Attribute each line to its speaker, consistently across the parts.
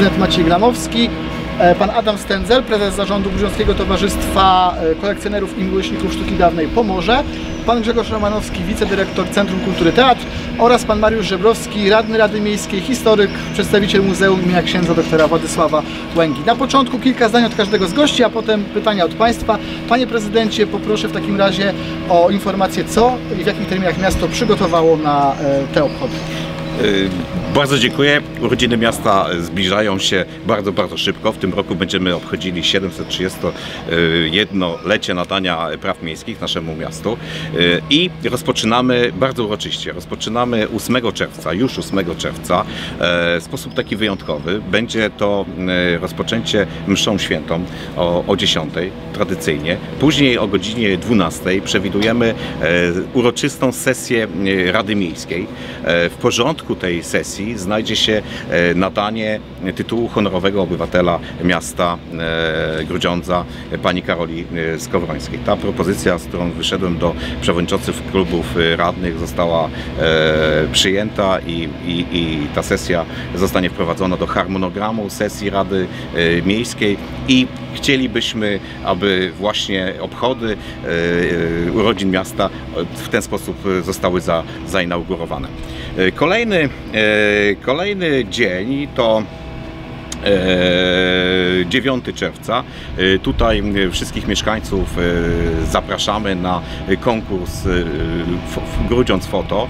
Speaker 1: mecenet Maciej Glamowski, pan Adam Stędzel, prezes zarządu Grudziąckiego Towarzystwa Kolekcjonerów i Miłośników Sztuki Dawnej Pomorze, pan Grzegorz Romanowski, wicedyrektor Centrum Kultury Teatr oraz pan Mariusz Żebrowski, radny Rady Miejskiej, historyk, przedstawiciel Muzeum imienia księdza doktora Władysława Łęgi. Na początku kilka zdań od każdego z gości, a potem pytania od państwa. Panie prezydencie, poproszę w takim razie o informację, co i w jakich terminach miasto przygotowało na te obchody.
Speaker 2: Bardzo dziękuję. Urodziny miasta zbliżają się bardzo szybko. W tym roku będziemy obchodzili 731-lecie nadania praw miejskich naszemu miastu i rozpoczynamy bardzo uroczyście. Rozpoczynamy 8 czerwca, już 8 czerwca, w sposób taki wyjątkowy. Będzie to rozpoczęcie mszą świętą o 10 tradycyjnie. Później o godzinie 12 przewidujemy uroczystą sesję Rady Miejskiej. W porządku tej sesji znajdzie się nadanie tytułu honorowego obywatela miasta Grudziądza pani Karoli Skowrońskiej. Ta propozycja, z którą wyszedłem do przewodniczących klubów radnych, została przyjęta i ta sesja zostanie wprowadzona do harmonogramu sesji Rady Miejskiej i chcielibyśmy, aby właśnie obchody urodzin miasta w ten sposób zostały zainaugurowane. Kolejny dzień to 9 czerwca. Tutaj wszystkich mieszkańców zapraszamy na konkurs Grudziądz Foto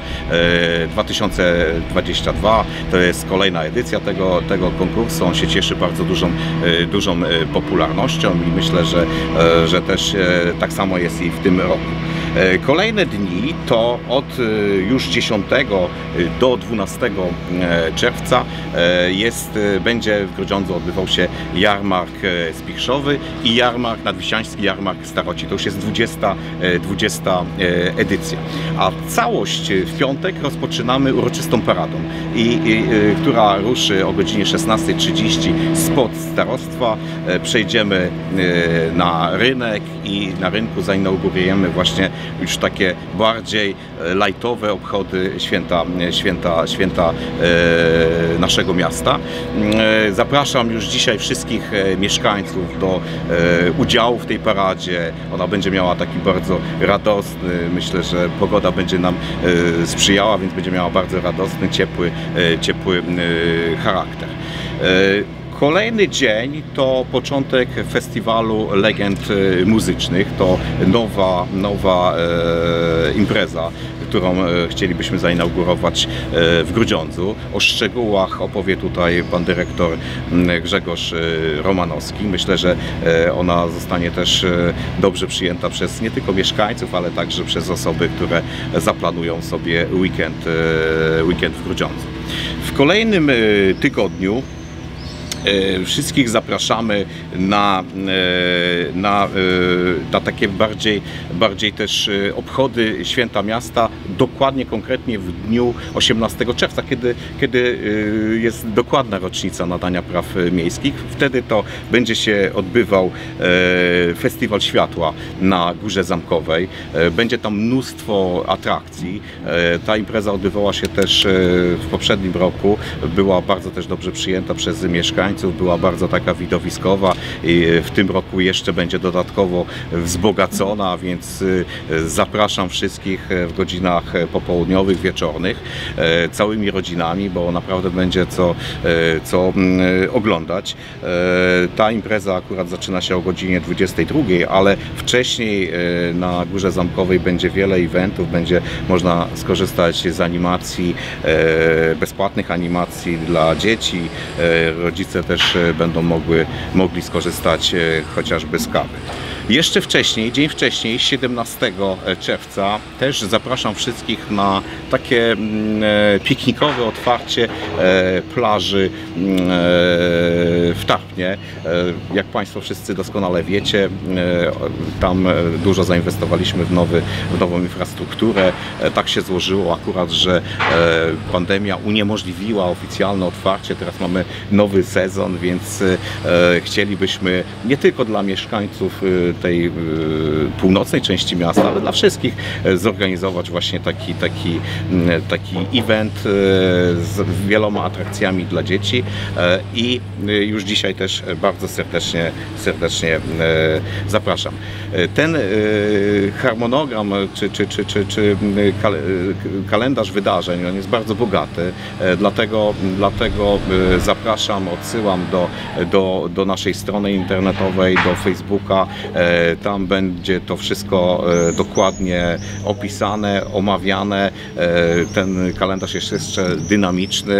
Speaker 2: 2022. To jest kolejna edycja tego konkursu. On się cieszy bardzo dużą popularnością i myślę, że też tak samo jest i w tym roku. Kolejne dni to od już 10 do 12 czerwca będzie w Grudziądzu odbywał się jarmark spichrzowy i jarmark nadwiślański, jarmark staroci. To już jest 20 edycja. A całość w piątek rozpoczynamy uroczystą paradą, która ruszy o godzinie 16:30 spod starostwa. Przejdziemy na rynek i na rynku zainaugurujemy właśnie już takie bardziej lajtowe obchody święta naszego miasta. Zapraszam już dzisiaj wszystkich mieszkańców do udziału w tej paradzie. Ona będzie miała taki bardzo radosny, myślę, że pogoda będzie nam sprzyjała, więc będzie miała bardzo radosny, ciepły charakter. Kolejny dzień to początek festiwalu legend muzycznych. To nowa impreza, którą chcielibyśmy zainaugurować w Grudziądzu. O szczegółach opowie tutaj pan dyrektor Grzegorz Romanowski. Myślę, że ona zostanie też dobrze przyjęta przez nie tylko mieszkańców, ale także przez osoby, które zaplanują sobie weekend w Grudziądzu. W kolejnym tygodniu wszystkich zapraszamy na takie bardziej też obchody Święta Miasta, dokładnie, konkretnie w dniu 18 czerwca, kiedy jest dokładna rocznica nadania praw miejskich. Wtedy to będzie się odbywał Festiwal Światła na Górze Zamkowej. Będzie tam mnóstwo atrakcji. Ta impreza odbywała się też w poprzednim roku. Była bardzo też dobrze przyjęta przez mieszkańców. Była bardzo taka widowiskowa i w tym roku jeszcze będzie dodatkowo wzbogacona, więc zapraszam wszystkich w godzinach popołudniowych, wieczornych, całymi rodzinami, bo naprawdę będzie co oglądać. Ta impreza akurat zaczyna się o godzinie 22, ale wcześniej na Górze Zamkowej będzie wiele eventów, będzie można skorzystać z animacji, bezpłatnych animacji dla dzieci. Rodzice też będą mogli skorzystać chociażby z kawy. Jeszcze wcześniej, dzień wcześniej, 17 czerwca, też zapraszam wszystkich na takie piknikowe otwarcie plaży w Tarpnie. Jak Państwo wszyscy doskonale wiecie, tam dużo zainwestowaliśmy w nową infrastrukturę. Tak się złożyło akurat, że pandemia uniemożliwiła oficjalne otwarcie. Teraz mamy nowy sezon, więc chcielibyśmy nie tylko dla mieszkańców tej północnej części miasta, ale dla wszystkich zorganizować właśnie taki event z wieloma atrakcjami dla dzieci i już dzisiaj też bardzo serdecznie zapraszam. Ten harmonogram czy kalendarz wydarzeń, on jest bardzo bogaty, dlatego zapraszam, odsyłam do naszej strony internetowej, do Facebooka. Tam będzie to wszystko dokładnie opisane, omawiane. Ten kalendarz jest jeszcze dynamiczny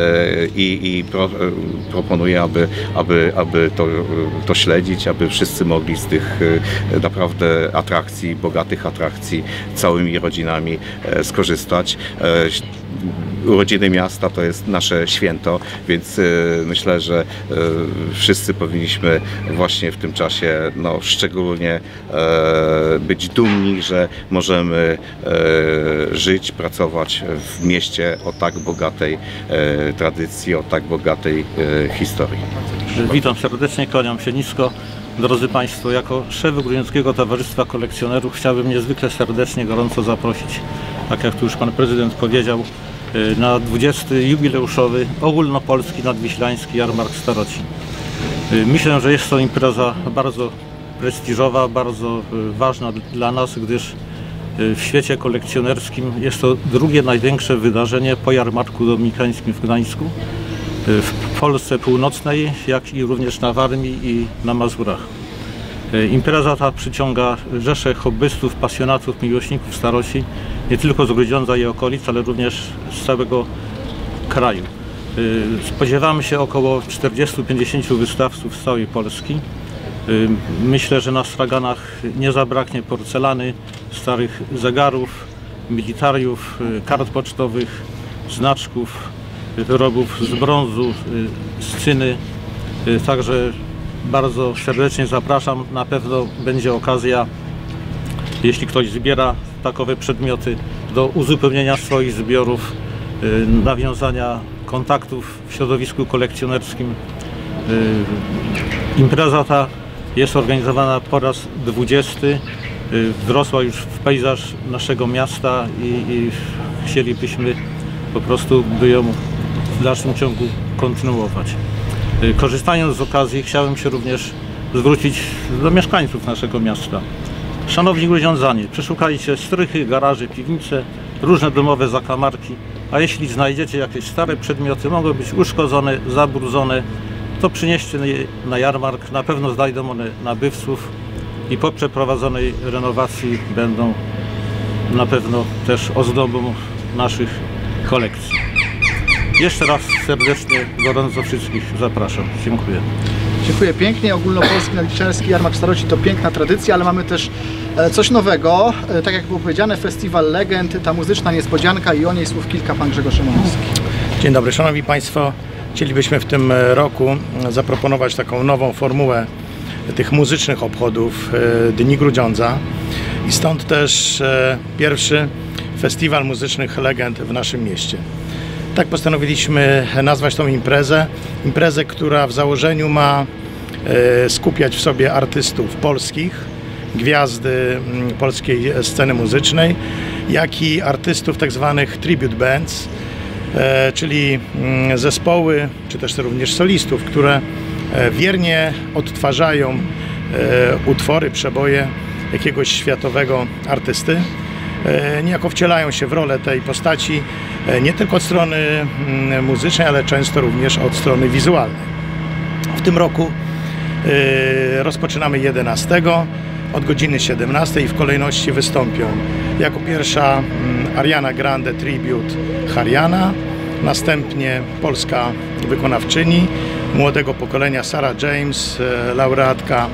Speaker 2: i proponuję, aby to śledzić, aby wszyscy mogli z tych naprawdę atrakcji, bogatych atrakcji całymi rodzinami skorzystać. Urodziny miasta to jest nasze święto, więc myślę, że wszyscy powinniśmy właśnie w tym czasie szczególnie być dumni, że możemy żyć, pracować w mieście o tak bogatej tradycji, o tak bogatej historii.
Speaker 3: Witam serdecznie, kłaniam się nisko. Drodzy Państwo, jako szef Grójeckiego Towarzystwa Kolekcjonerów chciałbym niezwykle serdecznie, gorąco zaprosić, tak jak tu już Pan Prezydent powiedział, na 20. jubileuszowy ogólnopolski nadwiślański Jarmark Staroci. Myślę, że jest to impreza bardzo prestiżowa, bardzo ważna dla nas, gdyż w świecie kolekcjonerskim jest to drugie największe wydarzenie po Jarmarku Dominikańskim w Gdańsku, w Polsce Północnej, jak i również na Warmii i na Mazurach. Impreza ta przyciąga rzesze hobbystów, pasjonatów, miłośników staroci, nie tylko z Grudziądza i okolic, ale również z całego kraju. Spodziewamy się około 40-50 wystawców z całej Polski. Myślę, że na straganach nie zabraknie porcelany, starych zegarów, militariów, kart pocztowych, znaczków, wyrobów z brązu, z cyny. Także bardzo serdecznie zapraszam. Na pewno będzie okazja, jeśli ktoś zbiera takowe przedmioty, do uzupełnienia swoich zbiorów, nawiązania kontaktów w środowisku kolekcjonerskim. Impreza ta jest organizowana po raz 20. Wrosła już w pejzaż naszego miasta i chcielibyśmy po prostu, by ją w dalszym ciągu kontynuować. Korzystając z okazji, chciałem się również zwrócić do mieszkańców naszego miasta. Szanowni Grudziądzanie, przeszukajcie strychy, garaże, piwnice, różne domowe zakamarki, a jeśli znajdziecie jakieś stare przedmioty, mogą być uszkodzone, zabrudzone, to przynieście je na jarmark, na pewno znajdą one nabywców i po przeprowadzonej renowacji będą na pewno też ozdobą naszych kolekcji. Jeszcze raz serdecznie, gorąco wszystkich zapraszam. Dziękuję.
Speaker 1: Dziękuję pięknie. Ogólnopolski nadwiślański Jarmark Staroci to piękna tradycja, ale mamy też coś nowego. Tak jak było powiedziane, Festiwal Legend, ta muzyczna niespodzianka i o niej słów kilka pan Grzegorz Szymanowski.
Speaker 4: Dzień dobry, Szanowni Państwo. Chcielibyśmy w tym roku zaproponować taką nową formułę tych muzycznych obchodów Dni Grudziądza i stąd też pierwszy Festiwal Muzycznych Legend w naszym mieście. Tak postanowiliśmy nazwać tą imprezę, która w założeniu ma skupiać w sobie artystów polskich, gwiazdy polskiej sceny muzycznej, jak i artystów tak zwanych tribute bands, czyli zespoły, czy też również solistów, które wiernie odtwarzają utwory, przeboje jakiegoś światowego artysty. Niejako wcielają się w rolę tej postaci nie tylko od strony muzycznej, ale często również od strony wizualnej. W tym roku rozpoczynamy 11 od godziny 17 i w kolejności wystąpią jako pierwsza Ariana Grande Tribute Hariana, następnie polska wykonawczyni młodego pokolenia Sarah James, laureatka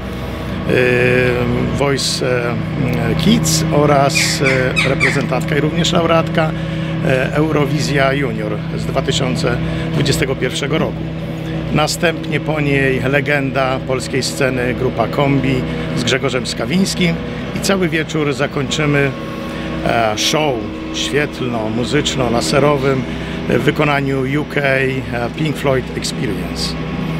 Speaker 4: Voice Kids oraz reprezentantka i również laureatka Eurowizja Junior z 2021 roku. Następnie po niej legenda polskiej sceny grupa Kombi z Grzegorzem Skawińskim i cały wieczór zakończymy show świetlno-muzyczno-laserowym w wykonaniu UK Pink Floyd Experience.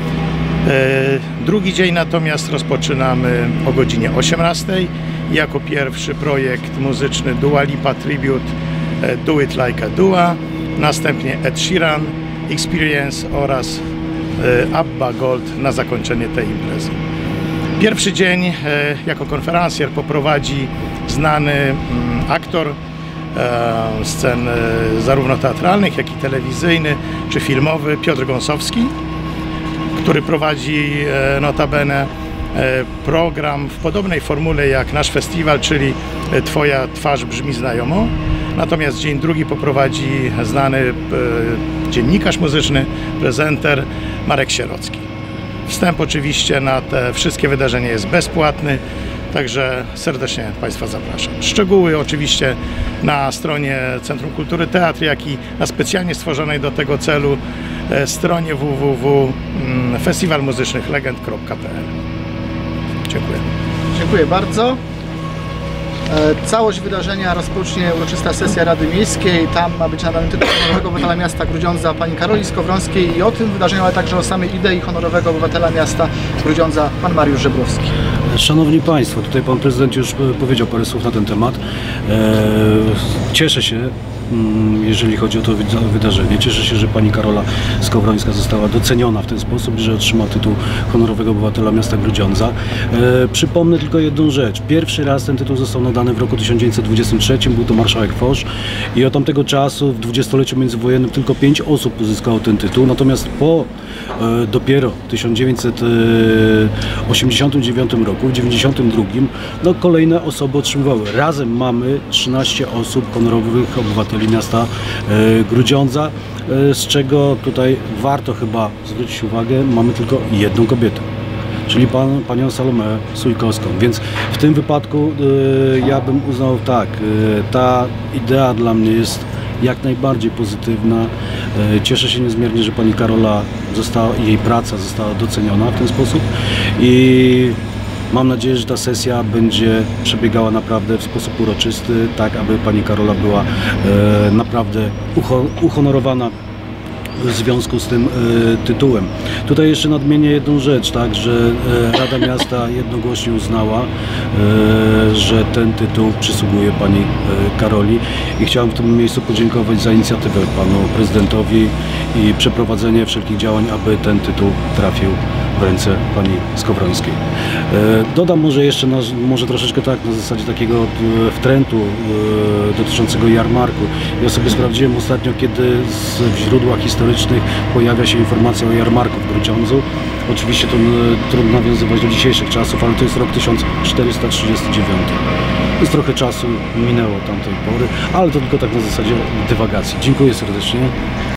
Speaker 4: Drugi dzień natomiast rozpoczynamy o godzinie 18 jako pierwszy projekt muzyczny Dua Lipa Tribute Do It Like a Dua, następnie Ed Sheeran Experience oraz Abba Gold na zakończenie tej imprezy. Pierwszy dzień jako konferencjer poprowadzi znany aktor scen zarówno teatralnych, jak i telewizyjny czy filmowy Piotr Gąsowski, który prowadzi notabene program w podobnej formule jak nasz festiwal, czyli Twoja twarz brzmi znajomo. Natomiast dzień drugi poprowadzi znany dziennikarz muzyczny, prezenter Marek Sierocki. Wstęp oczywiście na te wszystkie wydarzenia jest bezpłatny, także serdecznie Państwa zapraszam. Szczegóły oczywiście na stronie Centrum Kultury Teatr, jak i na specjalnie stworzonej do tego celu stronie www.festiwalmuzycznychlegend.pl. Dziękuję.
Speaker 1: Dziękuję bardzo. Całość wydarzenia rozpocznie uroczysta sesja Rady Miejskiej. Tam ma być nadany tytuł honorowego obywatela miasta Grudziądza pani Karoli Skowrońskiej i o tym wydarzeniu, ale także o samej idei honorowego obywatela miasta Grudziądza pan Mariusz Żebrowski.
Speaker 5: Szanowni Państwo, tutaj Pan Prezydent już powiedział parę słów na ten temat. Cieszę się, jeżeli chodzi o to wydarzenie. Cieszę się, że pani Karola Skowrońska została doceniona w ten sposób, że otrzymała tytuł honorowego obywatela miasta Grudziądza. Przypomnę tylko jedną rzecz. Pierwszy raz ten tytuł został nadany w roku 1923, był to marszałek Foch i od tamtego czasu w dwudziestoleciu międzywojennym tylko 5 osób uzyskało ten tytuł, natomiast po dopiero w 1989 roku, w 1992 no, kolejne osoby otrzymywały. Razem mamy 13 osób honorowych obywateli miasta Grudziądza, z czego tutaj warto chyba zwrócić uwagę, mamy tylko jedną kobietę, czyli panią Salomę Sujkowską, więc w tym wypadku ja bym uznał tak, ta idea dla mnie jest jak najbardziej pozytywna. Cieszę się niezmiernie, że pani Karola jej praca została doceniona w ten sposób i mam nadzieję, że ta sesja będzie przebiegała naprawdę w sposób uroczysty, tak aby pani Karola była naprawdę uhonorowana w związku z tym tytułem. Tutaj jeszcze nadmienię jedną rzecz, tak, że Rada Miasta jednogłośnie uznała, że ten tytuł przysługuje pani Karoli i chciałem w tym miejscu podziękować za inicjatywę panu prezydentowi i przeprowadzenie wszelkich działań, aby ten tytuł trafił w ręce pani Skowrońskiej. Dodam może jeszcze, może troszeczkę tak na zasadzie takiego wtrętu dotyczącego jarmarku. Ja sobie sprawdziłem ostatnio, kiedy w źródłach historycznych pojawia się informacja o jarmarku w Grudziądzu. Oczywiście to trudno nawiązywać do dzisiejszych czasów, ale to jest rok 1439. Jest trochę czasu minęło tamtej pory, ale to tylko tak na zasadzie dywagacji. Dziękuję serdecznie.